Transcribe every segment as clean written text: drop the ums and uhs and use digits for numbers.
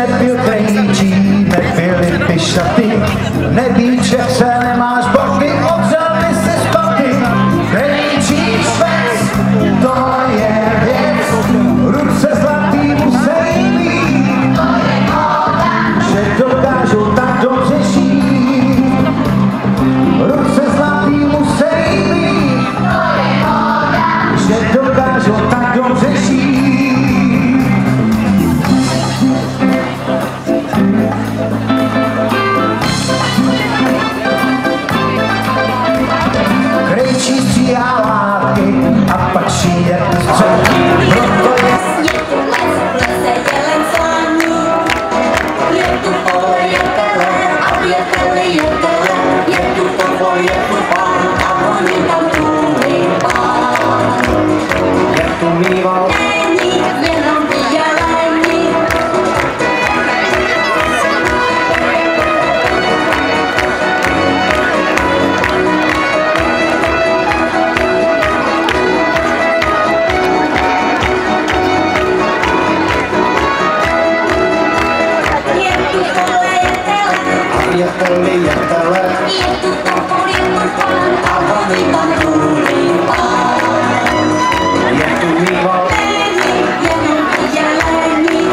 nebyl krejčí, nebyly by šaty, nebýt, že se nemáš boty, odřel by se z paty. Krejčí švec, to je věc, ruce zlatý musí mít, to je koda, že dokážou tak dobře šít. Ruce zlatý musí mít, to je koda, že dokážou tak dobře šít. Krejčí stříhá látky a pak přijde střed. Proto je tu pole, je tele, a věteli je tele, je tu povo, je tu pán, a oni tam tůlí pán. Je tu mýval, Není jenom vydělení. je tele, je tele, Je tu povo, je tu pán, a oni tam tůlí pán. je tu mýval, Není jenom vydělení.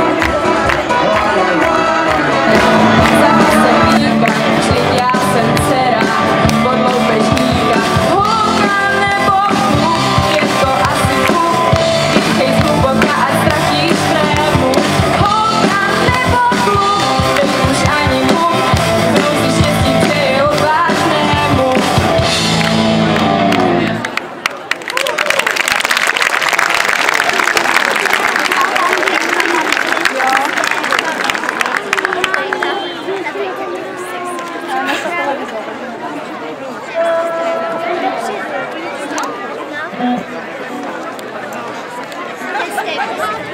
Já jsem dcera podloupežníka, holka nebo kluk, je to asi kluk, hej zhluboka a ztratíš trému. Holka nebo kluk, teď už ani kluk, mnozí štěstí přejou vážnému. Let's go.